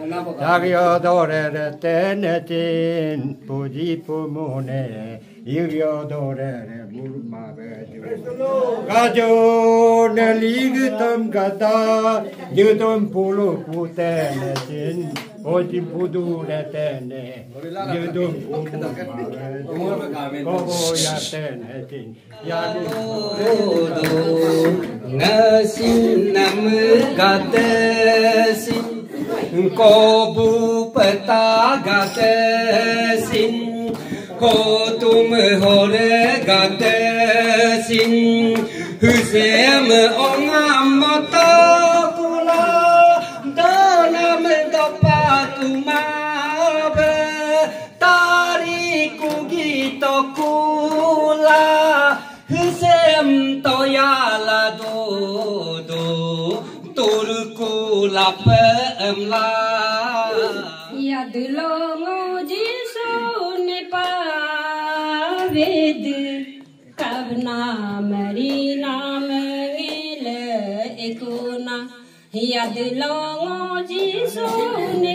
자기여 도래를 때내진 부지 부모네 이려 도래를 물마베주 가조 내 리그덤 가다 여덤 불로 구때내진 오지 부두래 때네 여덤 부모마베주 고고야 때내진 야구도 나신 나무 가대신 고부 베타 가대신 고둠 호레 가대신 흐셈 옹암모토 굴라 도나면 덮아두마베 तारी कुगी तो कूला हिसेम तो याला दो दो तुर कूला पे अमला याद लोगो जिसो ने पावेद कब नाम री नाम गिल एकुना याद लोगो जिसो ने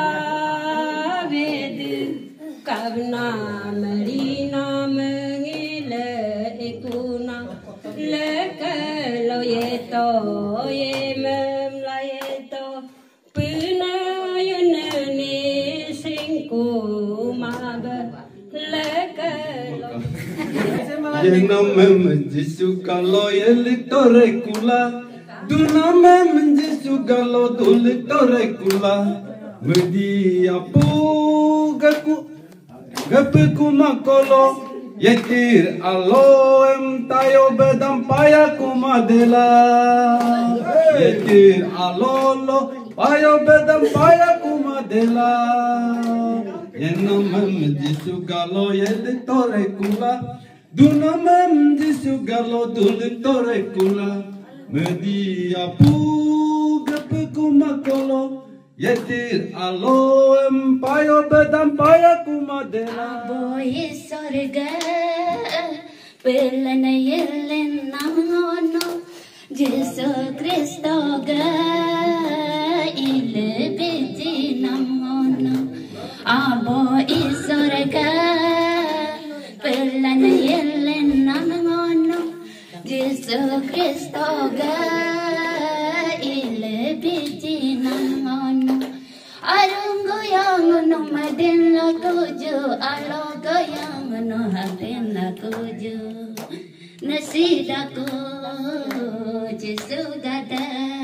पावेद कब नाम री नाम Gill एकुना lekalo yeto yemla yeto puna yunani singku maga lekalo yenam jisu kalo yelictore kula dunam jisu kalo dulictore kula medi apu gaku gapu makolo yetir aloem tayo bedam paya kumadela yetir alolo payo bedam paya kumadela yenamam jisu galo yelictore kula dunamam jisu galo dulictore kula medi apu gapu kumakolo yetir aloem payo bedam paya kumadela boy sorga pelana yellen namono Jesu Kristo ga ile biti namono abo isorga pelana yellen namono Jesu Kristo ga ile biti namono Arungo yang no maden la kuju alogo yang no haden la kuju nasida ku Jesu gada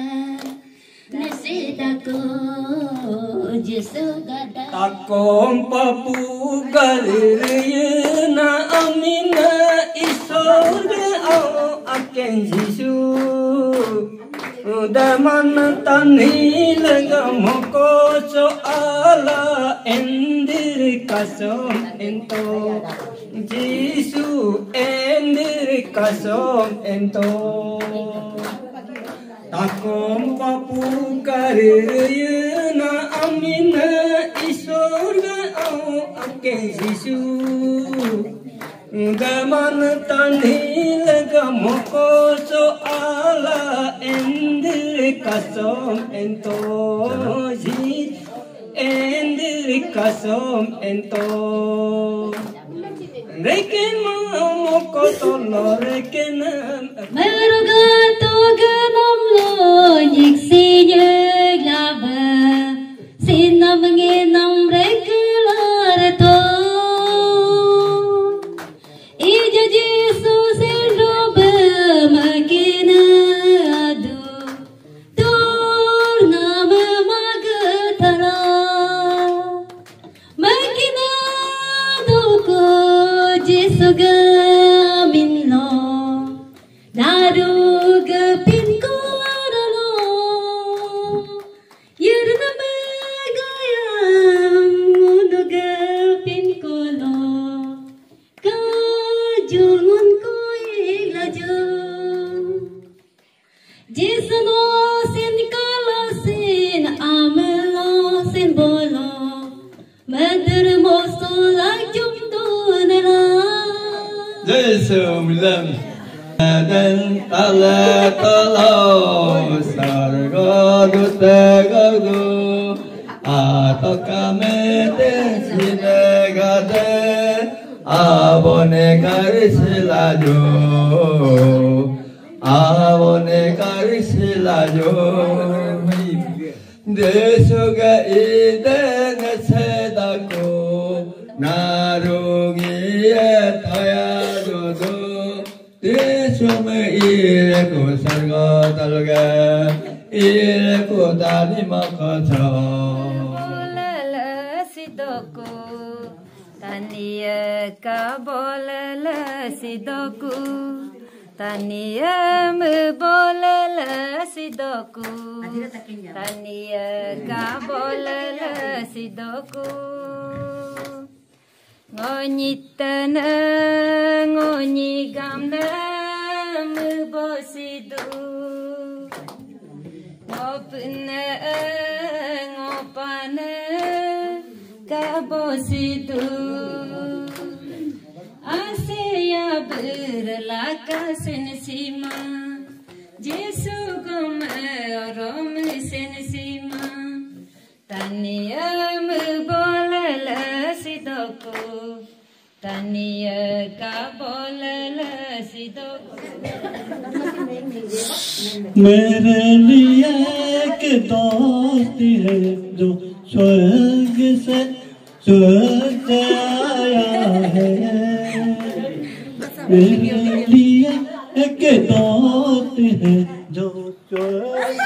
nasida ku Jesu gada takom papu galirina amina isorga au aken Jesu Daman tani lega moko so ala endir kasom ento Jesu endir kasom ento takom papu karirina amina isorga au aken Jesu Daman tani lega moko so ala endir kasom ento endir kasom ento reken moko tolo reken Meruga toga namlo yiksinya glaba sinam ngenam reklar to Ija Jesus endobe makina adu tor nama magatara makina duko Jesu gaminlo naruga pinko aralo yerna bagayam munuga pinkolo Kajungun ko iglajo Jisno sin kalasin amelo sin bolo Madar mosto lajum dunela Jesu milam dan ala talo sarga du tegadu Atokamente sinegade abone karisilayo abone karisilayo desuga idene sedako narugiye tayadodo desume ireku sarga talga ireku danimakata Sidoku Tania kabolala sidoku Tania mubolala sidoku Tania kabolala sidoku Ngonyitana ngonyigamna mubosidu Ngopna ngopana kabosidu Aseya berlaka sensima Jesu gome rom sensima Tania mubolala sidoku Tania kabolala sidoku मेरे लिए एक दोस्त है जो स्वर्ग से आया है मेरे लिए एक दोस्त है जो स्वर्ग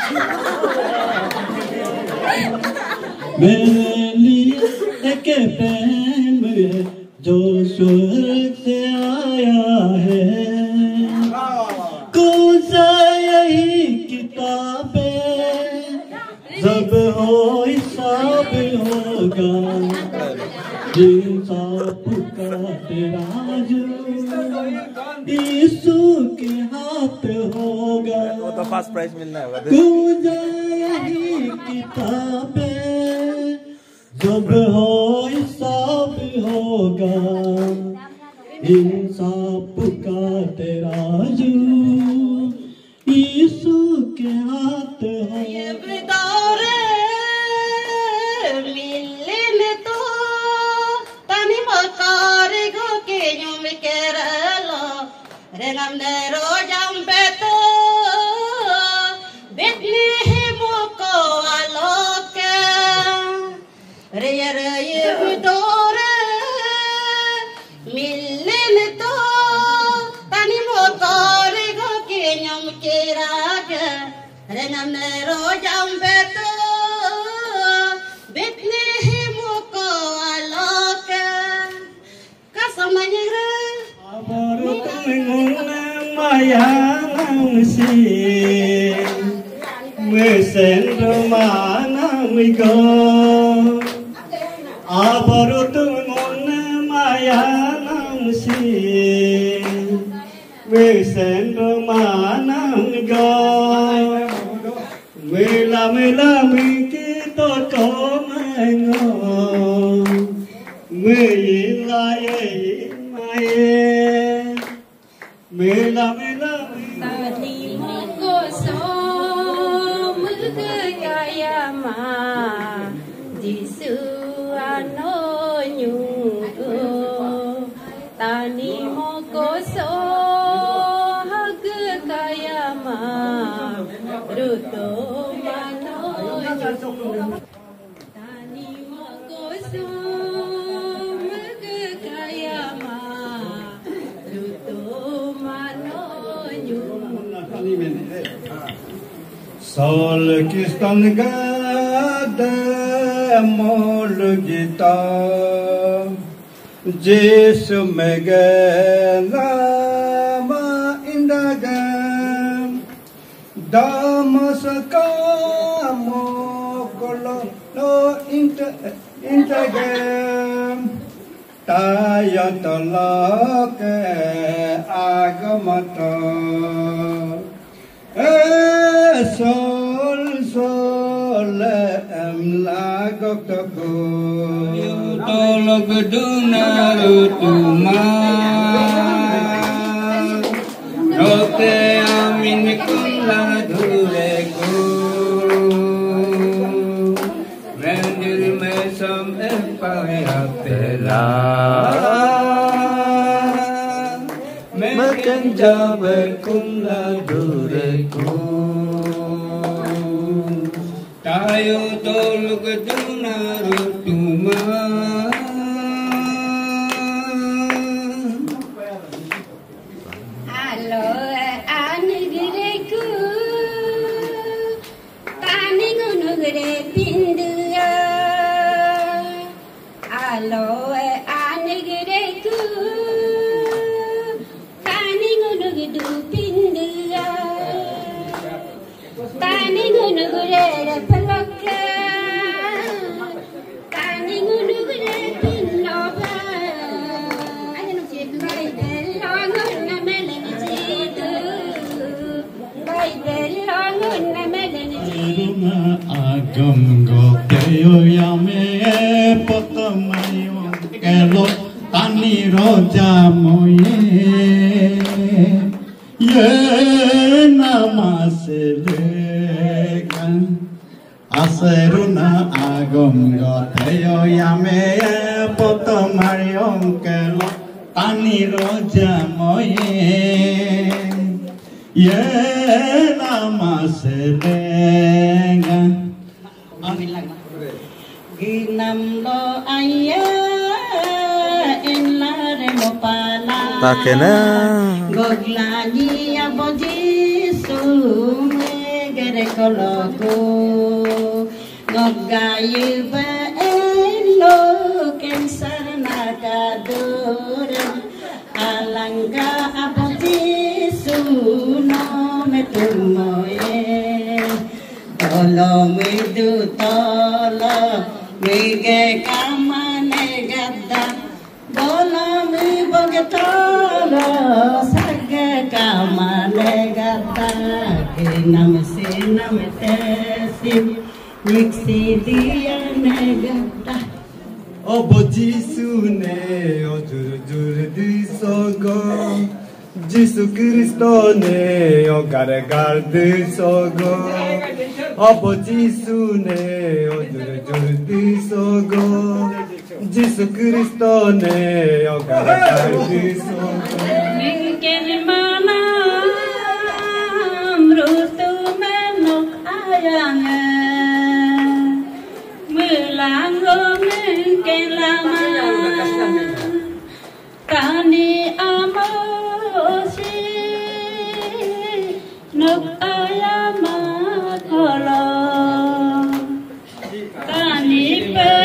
मेरे लिए एक प्रेम है जो स्वर्ग से आया है कौन सा यही किताबें जब हो हिसाब होगा इंसाफ का तेराजू यीशु के हाथ होगा तो फर्स्ट प्राइज मिलना होगा कौन सा यही किताबें जब हो हिसाब होगा इंसाफ का तेराजू यीशु के हाथ हो मिलने तो तनी मकारी गो के यूं केरलो रे नंदरो जंबे तो बिटनी ही मोको आलोके रे ये विदोरे मिलने तो तनी मकारी गो के यूं केराग रे नंदरो जंबे तो बिटनी ही मोको आलोके kasamañere Aboro tunguna mayanamsi Mesendo manamigo Aboro tunguna mayanamsi Mesendo manamigo Mela mela mikito komengo Mela mela Tani moko som kayama Jisu anonyugo Tani moko som kayama Ruto manonyugo Tani moko som kayama Sol kistan gada mol gita Jesu megana ma indagam Damasaka mo kolo no intagam Tayatolake agamata Sol sol emlagok toko Tolog dunarutuma Rote amin kula dhureku Rendu som empayatela Mekenja berkumla dureku Tayo toluk dunarutuma Halo anegreku Tani gunugre pindua Halo anegreku Tani gunugdu pindua Tani gunugre pelaka Tani gunugre pinova Bai belongun na melani jitu Bai belongun na melani jitu Agam go kayo yame potamayo kelo tani roja moye ye namaselekan aseruna agam go kayo yame potamayo kelo tani roja moye ye namaselekan Ginamlo aya inlare mo pala Takena Goglani aboji sume gere koloko Gogayu ba elo kensarna kadura Alangga aboji suno metumoye Tolo midu tolo mige kamane gadda Bolo mi boge tolo sage kamane gadda Kinam sinam tesim yiksi diya ne gadda Obo Jisune ojur jur disogo Jisu Kristo ne ogar gar disogo Obo Jisune ojur jur disogo Jisu Kristo ne ogar gar disogo Mingkel manam rutu menok ayanga Mulango mingkel lama Tani amosi Nuk ayama kolo Tani pe